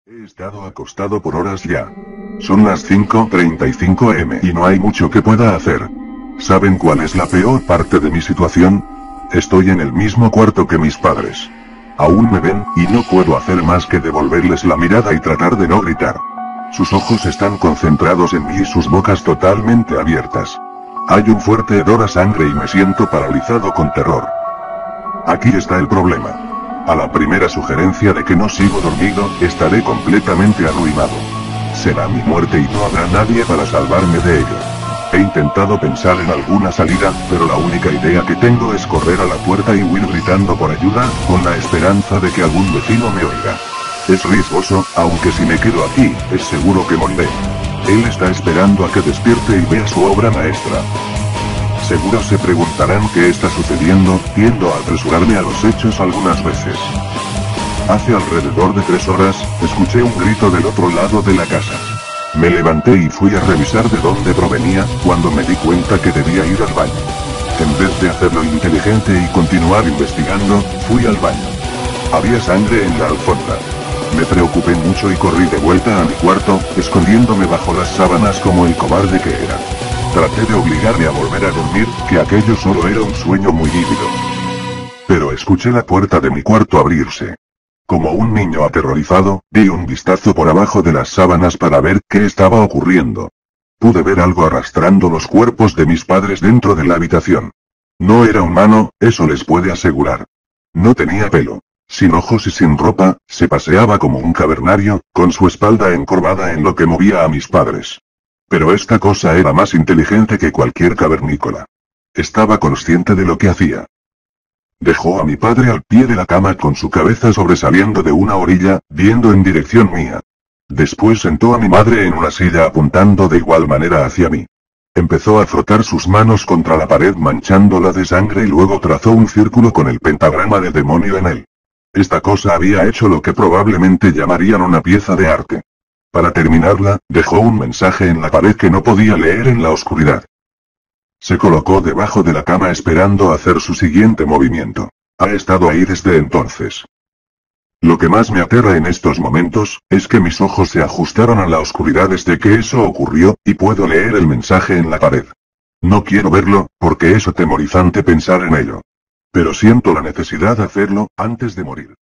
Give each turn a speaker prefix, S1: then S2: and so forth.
S1: He estado acostado por horas ya. Son las 5:35 am y no hay mucho que pueda hacer. ¿Saben cuál es la peor parte de mi situación? Estoy en el mismo cuarto que mis padres. Aún me ven, y no puedo hacer más que devolverles la mirada y tratar de no gritar. Sus ojos están concentrados en mí y sus bocas totalmente abiertas. Hay un fuerte hedor a sangre y me siento paralizado con terror. Aquí está el problema. A la primera sugerencia de que no sigo dormido, estaré completamente arruinado. Será mi muerte y no habrá nadie para salvarme de ello. He intentado pensar en alguna salida, pero la única idea que tengo es correr a la puerta y huir gritando por ayuda, con la esperanza de que algún vecino me oiga. Es riesgoso, aunque si me quedo aquí, es seguro que moriré. Él está esperando a que despierte y vea su obra maestra. Seguro se preguntarán qué está sucediendo, tiendo a apresurarme a los hechos algunas veces. Hace alrededor de 3 horas, escuché un grito del otro lado de la casa. Me levanté y fui a revisar de dónde provenía, cuando me di cuenta que debía ir al baño. En vez de hacerlo inteligente y continuar investigando, fui al baño. Había sangre en la alfombra. Me preocupé mucho y corrí de vuelta a mi cuarto, escondiéndome bajo las sábanas como el cobarde que era. Traté de obligarme a volver a dormir, que aquello solo era un sueño muy vívido. Pero escuché la puerta de mi cuarto abrirse. Como un niño aterrorizado, di un vistazo por abajo de las sábanas para ver qué estaba ocurriendo. Pude ver algo arrastrando los cuerpos de mis padres dentro de la habitación. No era humano, eso les puede asegurar. No tenía pelo. Sin ojos y sin ropa, se paseaba como un cavernario, con su espalda encorvada en lo que movía a mis padres. Pero esta cosa era más inteligente que cualquier cavernícola. Estaba consciente de lo que hacía. Dejó a mi padre al pie de la cama con su cabeza sobresaliendo de una orilla, viendo en dirección mía. Después sentó a mi madre en una silla apuntando de igual manera hacia mí. Empezó a frotar sus manos contra la pared manchándola de sangre y luego trazó un círculo con el pentagrama del demonio en él. Esta cosa había hecho lo que probablemente llamarían una pieza de arte. Para terminarla, dejó un mensaje en la pared que no podía leer en la oscuridad. Se colocó debajo de la cama esperando hacer su siguiente movimiento. Ha estado ahí desde entonces. Lo que más me aterra en estos momentos, es que mis ojos se ajustaron a la oscuridad desde que eso ocurrió, y puedo leer el mensaje en la pared. No quiero verlo, porque es atemorizante pensar en ello. Pero siento la necesidad de hacerlo, antes de morir.